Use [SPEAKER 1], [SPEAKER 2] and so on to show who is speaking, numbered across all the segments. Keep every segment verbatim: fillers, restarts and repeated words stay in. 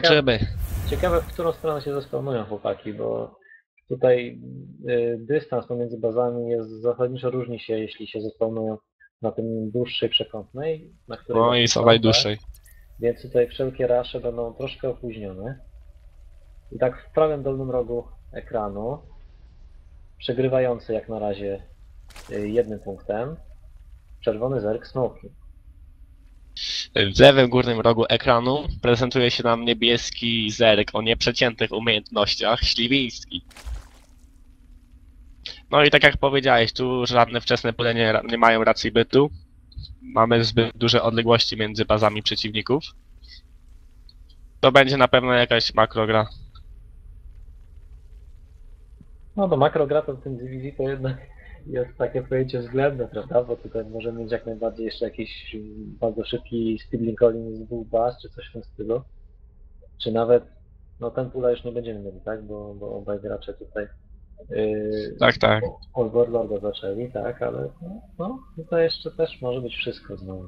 [SPEAKER 1] Zobaczymy.
[SPEAKER 2] Ciekawe, w którą stronę się zespawnują chłopaki, bo tutaj y, dystans pomiędzy bazami jest zasadniczo różni się, jeśli się zespawnują na tym dłuższej przekątnej, na której
[SPEAKER 1] No
[SPEAKER 2] właśnie
[SPEAKER 1] i
[SPEAKER 2] są,
[SPEAKER 1] są
[SPEAKER 2] tak?
[SPEAKER 1] najdłuższej.
[SPEAKER 2] Więc tutaj wszelkie rasze będą troszkę opóźnione. I tak w prawym dolnym rogu ekranu, przegrywający jak na razie y, jednym punktem, czerwony zerk smoki.
[SPEAKER 1] W lewym górnym rogu ekranu prezentuje się nam niebieski zerk o nieprzeciętych umiejętnościach, Śliwiński. No i tak jak powiedziałeś, tu żadne wczesne pole nie, nie mają racji bytu. Mamy zbyt duże odległości między bazami przeciwników. To będzie na pewno jakaś makrogra.
[SPEAKER 2] No do makrogra to w tym dywizji to jednak jest takie pojęcie względne, prawda? Bo tutaj możemy mieć jak najbardziej jeszcze jakiś bardzo szybki speedlink calling z dwóch baz, czy coś w tym stylu. Czy nawet, no ten pula już nie będziemy mieli, tak? Bo, bo obaj gracze tutaj yy,
[SPEAKER 1] Tak, tak.
[SPEAKER 2] od Warlorda zaczęli, tak? Ale no, no tutaj jeszcze też może być wszystko znowu.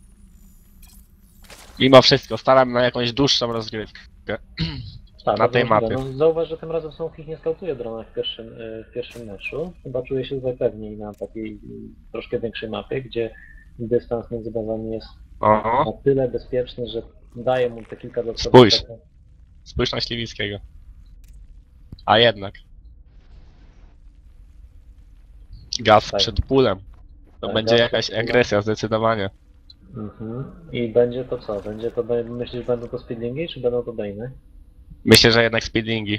[SPEAKER 1] Mimo wszystko staram na jakąś dłuższą rozgrywkę.
[SPEAKER 2] Tak,
[SPEAKER 1] Na tej
[SPEAKER 2] możliwe.
[SPEAKER 1] mapie.
[SPEAKER 2] No, zauważ, że tym razem Snowkick nie skautuje drona w pierwszym, y, w pierwszym meczu. Chyba czuje się tutaj pewniej na takiej y, troszkę większej mapie, gdzie dystans między bazami jest
[SPEAKER 1] Oho,
[SPEAKER 2] na tyle bezpieczny, że daje mu te kilka dodatkowych
[SPEAKER 1] Spójrz.
[SPEAKER 2] sekund.
[SPEAKER 1] spójrz na Śliwińskiego. A jednak. Gaz
[SPEAKER 2] Tak.
[SPEAKER 1] przed pulem. To
[SPEAKER 2] Tak,
[SPEAKER 1] będzie
[SPEAKER 2] gaz
[SPEAKER 1] jakaś
[SPEAKER 2] przed pulem.
[SPEAKER 1] agresja zdecydowanie.
[SPEAKER 2] Mhm. I będzie to co? Będzie to, myślisz, będą to speedlingi, czy będą to bane'y?
[SPEAKER 1] Myślę, że jednak speedlingi.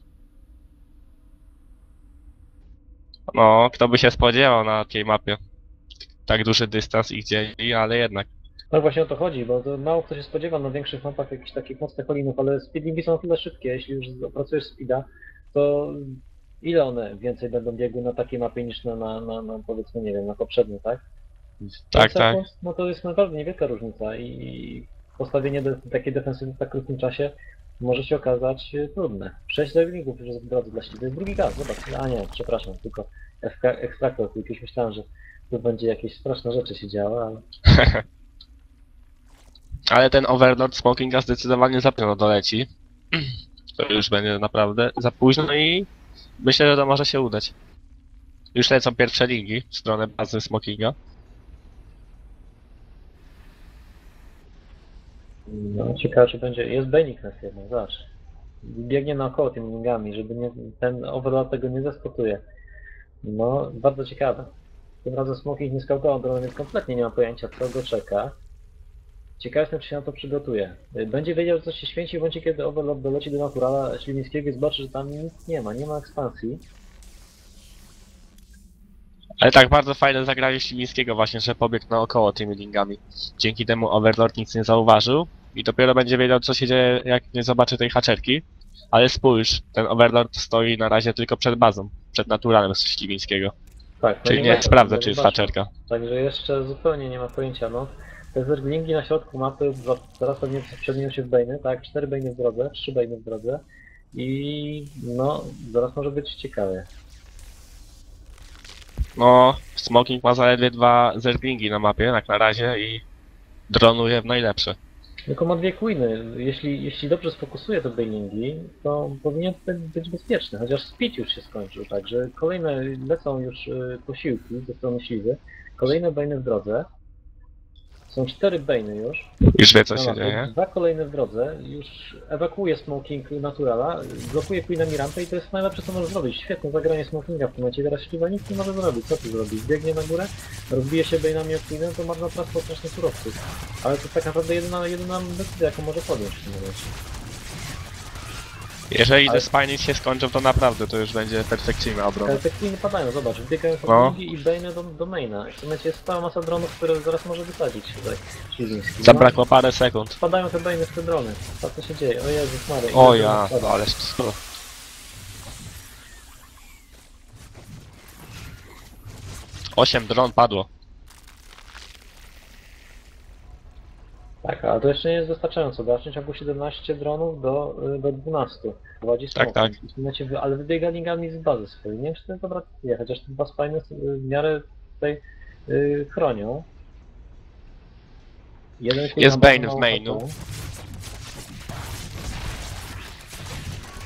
[SPEAKER 1] No, kto by się spodziewał na takiej mapie. Tak duży dystans ich dzieli, ale jednak.
[SPEAKER 2] No właśnie o to chodzi, bo to mało kto się spodziewa na większych mapach jakichś takich mocnych holinów, ale speedlingi są na tyle szybkie, jeśli już opracujesz speeda, to ile one więcej będą biegły na takiej mapie niż na, na, na, na powiedzmy, nie wiem, na poprzedniej, tak?
[SPEAKER 1] Tak,
[SPEAKER 2] pięć
[SPEAKER 1] tak.
[SPEAKER 2] sekund, no to jest naprawdę niewielka różnica i postawienie de takiej defensywy w tak krótkim czasie może się okazać trudne. sześć zawodników już jest w drodze dla siebie. To jest drugi gaz, zobacz. A nie, przepraszam, tylko ekstraktor, tylko już myślałem, że tu będzie jakieś straszne rzeczy się działy, ale...
[SPEAKER 1] Ale ten Overlord Smokinga zdecydowanie za późno doleci. To już będzie naprawdę za późno i myślę, że to może się udać. Już lecą pierwsze ligi w stronę bazy Smokinga.
[SPEAKER 2] No, ciekawe, czy będzie... Jest Bejnik na jedną, zobacz. Biegnie naokoło tymi lingami, żeby nie... ten Overlord tego nie zaskotuje. No, bardzo ciekawe. Tym razem Smoking nie skautował drona, więc kompletnie nie ma pojęcia, co go czeka. Ciekaw jestem, czy się na to przygotuje. Będzie wiedział, że coś się święci w momencie, kiedy Overlord doleci do Naturala Śliwińskiego i zobaczy, że tam nic nie ma, nie ma ekspansji.
[SPEAKER 1] Ale tak bardzo fajne zagranie Śliwińskiego właśnie, że pobiegł naokoło tymi lingami. Dzięki temu Overlord nic nie zauważył i dopiero będzie wiedział, co się dzieje, jak nie zobaczy tej haczerki. Ale spójrz, ten Overlord stoi na razie tylko przed bazą, przed naturalem Śliwińskiego.
[SPEAKER 2] Tak, no
[SPEAKER 1] Czyli
[SPEAKER 2] nie
[SPEAKER 1] nie
[SPEAKER 2] ma-
[SPEAKER 1] sprawdza, czy jest
[SPEAKER 2] zobaczmy.
[SPEAKER 1] haczerka.
[SPEAKER 2] Także jeszcze zupełnie nie ma pojęcia, no. Te zerglingi na środku mapy, za- zaraz pewnie przemienią się w bejny, tak? Cztery bejny w drodze, trzy bejny w drodze. I no, zaraz może być ciekawie.
[SPEAKER 1] No, Smoking ma zaledwie dwa zerglingi na mapie, jak na razie, i dronuje w najlepsze.
[SPEAKER 2] Tylko ma dwie queeny. Jeśli, jeśli dobrze sfokusuje te bailingi, to powinien być- być bezpieczny, chociaż speed już się skończył, także kolejne lecą już y, posiłki ze strony Śliwy. Kolejne bainy w drodze. Są cztery bainy już.
[SPEAKER 1] Już wie, co
[SPEAKER 2] na
[SPEAKER 1] się
[SPEAKER 2] mapie.
[SPEAKER 1] dzieje.
[SPEAKER 2] Dwa kolejne w drodze. Już ewakuuje Smoking Naturala, blokuje queenami rampę i to jest najlepsze, co może zrobić. Świetne zagranie Smokinga w tym momencie. Teraz Śliwa nic nie może zrobić. Co tu zrobi? Biegnie na górę, rozbije się bainami o queenem, to marna trasa strasznie surowców. Ale to tak naprawdę jedyna, jedyna decyzja, jaką może podjąć w tym momencie.
[SPEAKER 1] Jeżeli
[SPEAKER 2] Ale-
[SPEAKER 1] te spiny się skończą, to naprawdę to już będzie perfekcyjna obrona.
[SPEAKER 2] Ale te queeny padają, zobacz, wbiegają po
[SPEAKER 1] No.
[SPEAKER 2] no. i bainy do, do maina. W tym momencie jest cała masa dronów, które zaraz może wysadzić tutaj Śliwiński.
[SPEAKER 1] Zabrakło parę sekund.
[SPEAKER 2] Spadają te bainy w te drony. Co to się dzieje? O Jezus Mary.
[SPEAKER 1] O
[SPEAKER 2] ile
[SPEAKER 1] ja,
[SPEAKER 2] dronów spada.
[SPEAKER 1] ale... Osiem dron padło.
[SPEAKER 2] Tak, a to jeszcze nie jest wystarczająco. W dalszym ciągu siedemnaście dronów do, y, do dwunastu. Prowadzi
[SPEAKER 1] Tak,
[SPEAKER 2] Smoking.
[SPEAKER 1] tak.
[SPEAKER 2] W tym momencie wy- ale wybiega lingami z bazy swojej. Nie wiem, czy to jest dobra decyzja, chociaż te dwa spiny w miarę tutaj y, chronią. Jeden
[SPEAKER 1] Jest
[SPEAKER 2] ma
[SPEAKER 1] Bane
[SPEAKER 2] mało
[SPEAKER 1] w mainu.
[SPEAKER 2] H P.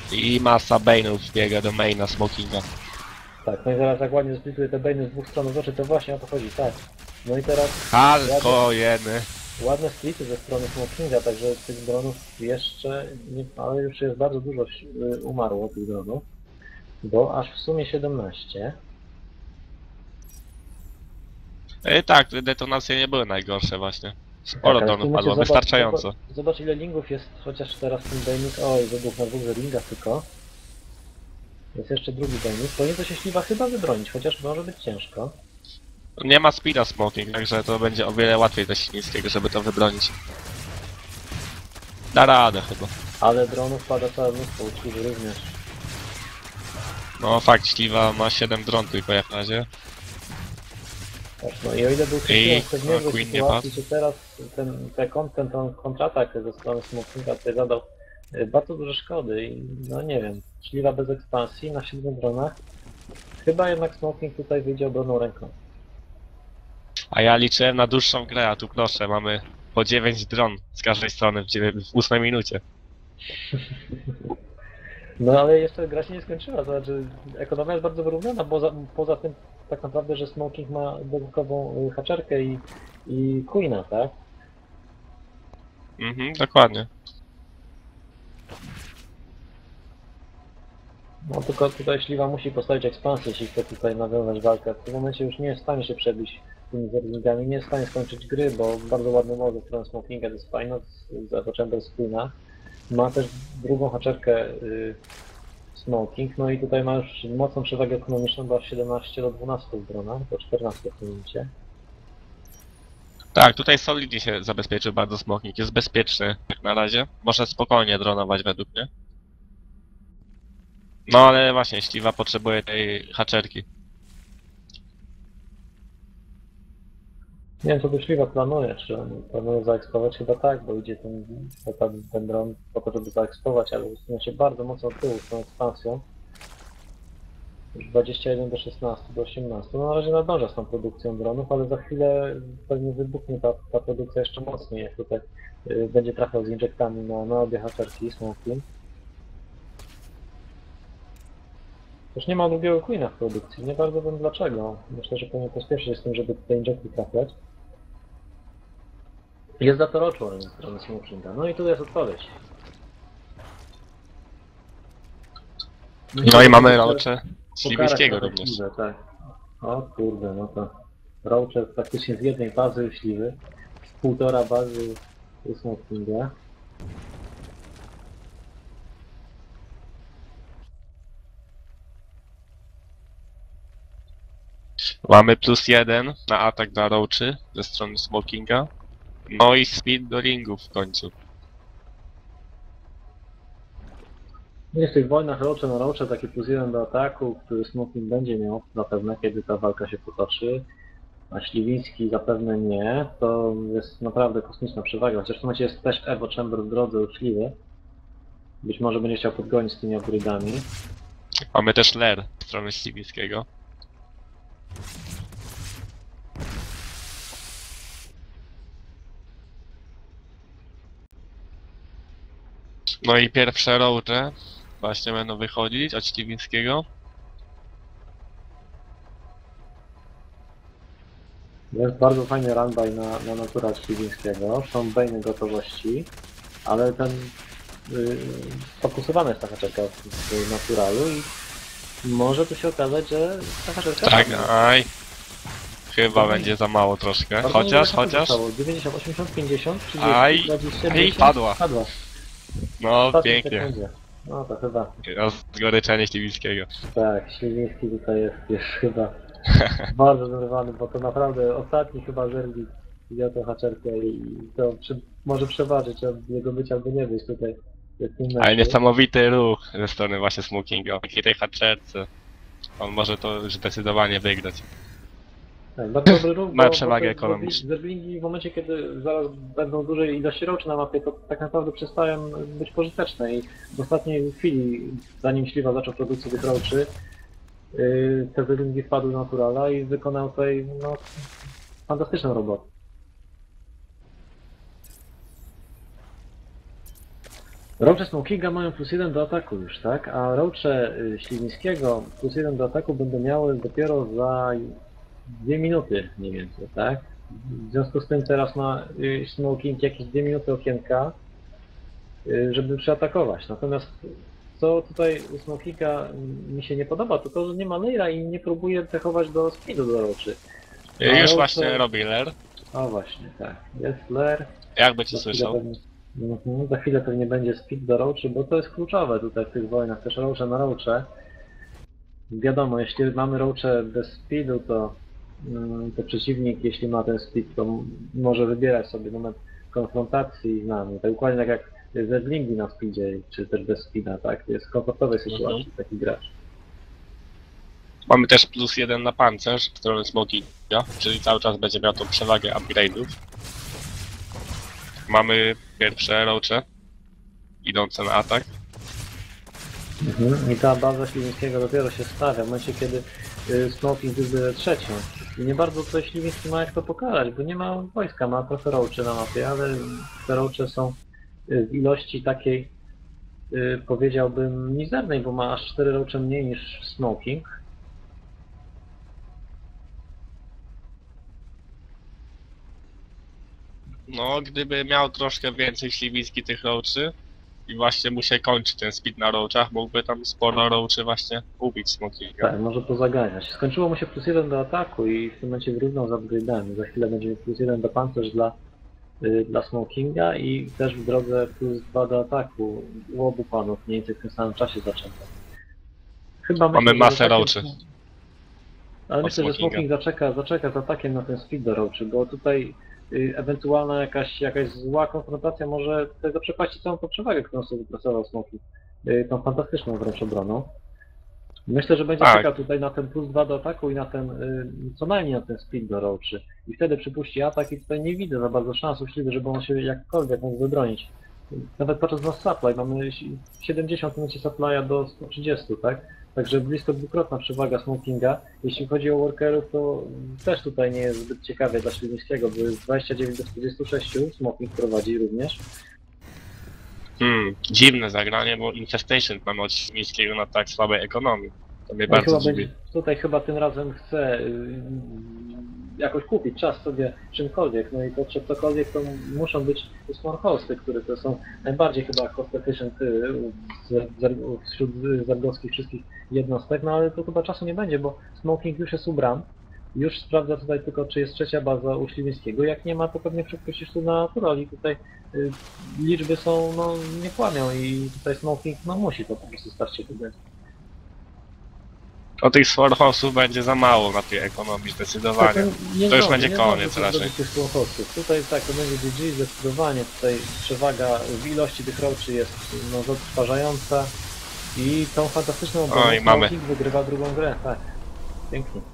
[SPEAKER 1] I masa Bane'ów biega do maina Smokinga.
[SPEAKER 2] Tak, no i zaraz jak ładnie splituje te Bane'y z dwóch stron oczy, to właśnie o to chodzi, tak. No i teraz
[SPEAKER 1] Halko jeny.
[SPEAKER 2] ładne splity ze strony Smokinga, także tych dronów jeszcze, nie, ale już jest bardzo dużo y, umarło tych dronów, bo aż w sumie siedemnaście.
[SPEAKER 1] E, tak, te detonacje nie były najgorsze właśnie. Sporo
[SPEAKER 2] Tak, ale w
[SPEAKER 1] dronów
[SPEAKER 2] tym
[SPEAKER 1] padło,
[SPEAKER 2] momencie
[SPEAKER 1] wystarczająco.
[SPEAKER 2] Zobacz, zobacz ile lingów jest, chociaż teraz ten Bane'ik, oj, wybuch na dwóch lingach tylko. Jest jeszcze drugi Bane'ik, powinien to się śliwa chyba wybronić, chociaż może być ciężko.
[SPEAKER 1] Nie ma speeda Smoking, także to będzie o wiele łatwiej dla Ślińskiego, żeby to wybronić. Da radę chyba.
[SPEAKER 2] Ale dronów pada całe mnóstwo, uczciwy również.
[SPEAKER 1] No fakt, Śliwa ma siedem dron tylko jak na razie.
[SPEAKER 2] Tak, no i o ile był
[SPEAKER 1] I-
[SPEAKER 2] Krystian w pewnej
[SPEAKER 1] a, Queen nie
[SPEAKER 2] sytuacji,
[SPEAKER 1] padł.
[SPEAKER 2] że teraz ten, ten, kon- ten, ten kontratak ze strony Smokinga tutaj zadał y, bardzo duże szkody i no nie wiem, śliwa bez ekspansji na siedmiu dronach. Chyba jednak Smoking tutaj wyjdzie obronną ręką.
[SPEAKER 1] A ja liczyłem na dłuższą grę, a tu proszę, mamy po dziewięć dron z każdej strony w, dziewię- w ósmej minucie.
[SPEAKER 2] No ale jeszcze gra się nie skończyła, to znaczy ekonomia jest bardzo wyrównana, bo za, poza tym tak naprawdę, że Smoking ma dodatkową y, haczerkę i, i Queena, tak?
[SPEAKER 1] Mhm, dokładnie.
[SPEAKER 2] No tylko tutaj Śliwa musi postawić ekspansję, jeśli chce tutaj nawiązać walkę. W tym momencie już nie jest w stanie się przebić tymi zerwingami, nie jest w stanie skończyć gry, bo bardzo ładny może stronę Smokinga to jest fajna z Echo Chamber z Queena. Ma też drugą haczerkę y, Smoking, no i tutaj ma już mocną przewagę ekonomiczną, bo aż siedemnaście do dwunastu w dronach, do czternastu w tym momencie.
[SPEAKER 1] Tak, tutaj solidnie się zabezpieczył bardzo Smoking, jest bezpieczny jak na razie. Może spokojnie dronować według mnie. No ale właśnie, Śliwa potrzebuje tej haczerki.
[SPEAKER 2] Nie wiem, co tu Śliwa planuje, czy on planuje zaekspować? Chyba tak, bo idzie ten, ten, ten dron po to, żeby zaekspować, ale usunął się bardzo mocno od tyłu z tą ekspansją. Już dwadzieścia jeden do szesnastu do osiemnastu. No na razie nadąża z tą produkcją dronów, ale za chwilę pewnie wybuchnie ta, ta produkcja jeszcze mocniej, jak tutaj y, będzie trafiał z injektami na, na obie haczerki, smoki. Też nie ma drugiego Queena w produkcji, nie bardzo wiem dlaczego. Myślę, że powinien pospieszyć się z tym, żeby te injekty trafiać. Jest za to Roachwarren ze strony Smokinga. No i tu jest odpowiedź.
[SPEAKER 1] No i mamy Roache Śliwińskiego również.
[SPEAKER 2] Śliwę, tak. O kurde, no to Roache praktycznie z jednej bazy Śliwy, z półtora bazy Smokinga.
[SPEAKER 1] Mamy plus jeden na atak dla Roachy ze strony Smokinga. No i speed do ringów w końcu.
[SPEAKER 2] No i w tych wojnach Roache na Roache taki plus jeden do ataku, który Smoking będzie miał zapewne, kiedy ta walka się potoczy. A Śliwiński zapewne nie, to jest naprawdę kosmiczna przewaga, chociaż w tym momencie jest też Echo Chamber w drodze u Śliwy. Być może będzie chciał podgonić z tymi upgrade'ami.
[SPEAKER 1] Mamy też Ler z strony Śliwińskiego. No i pierwsze Roache właśnie będą wychodzić od Śliwińskiego.
[SPEAKER 2] Jest bardzo fajny runby na, na natural Śliwińskiego, są Bane'y gotowości, ale ten yy, fokusowana jest ta haczerka w, w naturalu i może tu się okazać, że ta haczerka...
[SPEAKER 1] Tak,
[SPEAKER 2] padnie.
[SPEAKER 1] aj. Chyba
[SPEAKER 2] Mhm.
[SPEAKER 1] będzie za mało troszkę.
[SPEAKER 2] Bardzo
[SPEAKER 1] Chociaż,
[SPEAKER 2] niewiele
[SPEAKER 1] chociaż.
[SPEAKER 2] zostało. dziewięćdziesiąt, osiemdziesiąt, pięćdziesiąt, trzydzieści,
[SPEAKER 1] Aj,
[SPEAKER 2] dwadzieścia,
[SPEAKER 1] aj,
[SPEAKER 2] dziesięć,
[SPEAKER 1] padła.
[SPEAKER 2] Padła.
[SPEAKER 1] No
[SPEAKER 2] Ostatniej
[SPEAKER 1] pięknie.
[SPEAKER 2] sekundzie. No to chyba,
[SPEAKER 1] Rozgoryczenie Śliwińskiego.
[SPEAKER 2] tak, Śliwiński tutaj jest, jest chyba bardzo zdenerwowany, bo to naprawdę ostatni chyba zerwik wziął tę haczerkę i to przy, może przeważyć, a jego być albo nie być tutaj. w tym
[SPEAKER 1] Ale
[SPEAKER 2] meczu.
[SPEAKER 1] niesamowity ruch ze strony właśnie Smokinga. Dzięki tej haczerce. On może to już zdecydowanie wygrać.
[SPEAKER 2] Tak, bardzo dobry ruch,
[SPEAKER 1] Ma
[SPEAKER 2] bo-
[SPEAKER 1] przewagę
[SPEAKER 2] bo te
[SPEAKER 1] ekonomiczną.
[SPEAKER 2] Zerglingi w momencie, kiedy zaraz będą duże ilości roczy na mapie, to tak naprawdę przestają być pożyteczne i w ostatniej chwili, zanim Śliwa zaczął produkcję tych roczy, yy, te Zerglingi wpadły do naturala i wykonał tutaj no, fantastyczną robotę. Roache Smokinga mają plus jeden do ataku już, tak? A Roache y, Śliwińskiego plus jeden do ataku będą miały dopiero za dwie minuty mniej więcej, tak? W związku z tym teraz ma y, Smoking jakieś dwie minuty okienka, y, żeby przeatakować. Natomiast co tutaj u Smokinga mi się nie podoba, to to, że nie ma Leira i nie próbuje cechować do speedu do Roache.
[SPEAKER 1] Y, Już właśnie robi Ler.
[SPEAKER 2] O właśnie, tak. Jest Lair.
[SPEAKER 1] Jakby cię
[SPEAKER 2] Za chwilę
[SPEAKER 1] słyszał.
[SPEAKER 2] pewnie- Mhm, za chwilę pewnie będzie speed do Roache, bo to jest kluczowe tutaj w tych wojnach, też Roache na Roache. Wiadomo, jeśli mamy Roache bez speedu, to, mm, to przeciwnik, jeśli ma ten speed, to m- może wybierać sobie moment konfrontacji z nami. Tak dokładnie tak jak Zedlingi na speedzie, czy też bez speeda, tak? To jest w komfortowej sytuacji taki gracz.
[SPEAKER 1] Mamy też plus jeden na pancerz w stronę Smokinga, czyli cały czas będzie miał tą przewagę upgrade'ów. Mamy pierwsze roache idące na atak.
[SPEAKER 2] Mhm. I ta baza Śliwińskiego dopiero się stawia w momencie, kiedy y, Smoking wybierze trzecią. I nie bardzo tutaj Śliwiński ma jak to pokazać, bo nie ma wojska, ma trochę roache na mapie, ale te roache są y, w ilości takiej, y, powiedziałbym, mizernej, bo ma aż cztery roache mniej niż Smoking.
[SPEAKER 1] No, gdyby miał troszkę więcej Śliwiński tych roaczy i właśnie mu się kończy ten speed na roachach, mógłby tam sporo roachy właśnie ubić Smokinga.
[SPEAKER 2] Tak, może pozaganiać. Skończyło mu się plus jeden do ataku i w tym momencie wyrównał z upgrade'ami. Za chwilę będzie plus jeden do pancerz dla, y, dla Smokinga i też w drodze plus dwa do ataku u obu panów mniej więcej w tym samym czasie zaczęto. Chyba
[SPEAKER 1] Mamy
[SPEAKER 2] myślę, że
[SPEAKER 1] masę
[SPEAKER 2] atakiem-
[SPEAKER 1] roachy.
[SPEAKER 2] Ale
[SPEAKER 1] od
[SPEAKER 2] myślę, że
[SPEAKER 1] Smokinga.
[SPEAKER 2] Smoking zaczeka, zaczeka z atakiem na ten speed do roachy, bo tutaj y, ewentualna jakaś, jakaś zła konfrontacja może tutaj zaprzepaścić całą tą przewagę, którą sobie wypracował Smoking. Y, tą fantastyczną wręcz obroną. Myślę, że będzie
[SPEAKER 1] Tak.
[SPEAKER 2] czekał tutaj na ten plus dwa do ataku i na ten, y, co najmniej na ten speed do roachy. I wtedy przypuści atak i tutaj nie widzę za bardzo szans uczciwy, żeby on się jakkolwiek mógł wybronić. Nawet patrząc na supply, mamy siedemdziesiąt minucie supply'a do stu trzydziestu, tak? Także blisko dwukrotna przewaga Smokinga. Jeśli chodzi o workerów, to też tutaj nie jest zbyt ciekawie dla Śliwińskiego, bo jest dwadzieścia dziewięć do czterdziestu sześciu, Smoking prowadzi również.
[SPEAKER 1] Hmm, dziwne zagranie, bo Infestation mamy od Śliwińskiego na tak słabej ekonomii. To mnie
[SPEAKER 2] No i
[SPEAKER 1] bardzo
[SPEAKER 2] chyba
[SPEAKER 1] dziwi.
[SPEAKER 2] będzie, tutaj chyba tym razem chce y, jakoś kupić czas sobie czymkolwiek, no i to czy cokolwiek to muszą być smallhosty, które to są najbardziej chyba cost efficient y, z- z- wśród zargowskich wszystkich jednostek, no ale to chyba czasu nie będzie, bo Smoking już jest ubran, już sprawdza tutaj tylko czy jest trzecia baza u Śliwińskiego, jak nie ma to pewnie przepuścisz tu na naturali, tutaj y, liczby są, no nie kłamią i tutaj Smoking no musi to po prostu starcie wygrać.
[SPEAKER 1] O tych Swarhawsów będzie za mało na tej ekonomii zdecydowanie.
[SPEAKER 2] Tak, nie
[SPEAKER 1] To już
[SPEAKER 2] zdąży,
[SPEAKER 1] będzie
[SPEAKER 2] nie
[SPEAKER 1] koniec
[SPEAKER 2] zdąży
[SPEAKER 1] raczej.
[SPEAKER 2] zrobić tych słuchowców. Tutaj tak, to będzie G G zdecydowanie. Tutaj przewaga w ilości tych roczy jest no, zatrważająca i tą fantastyczną obronę
[SPEAKER 1] Oj, mamy.
[SPEAKER 2] Smoking wygrywa drugą grę, tak. Pięknie.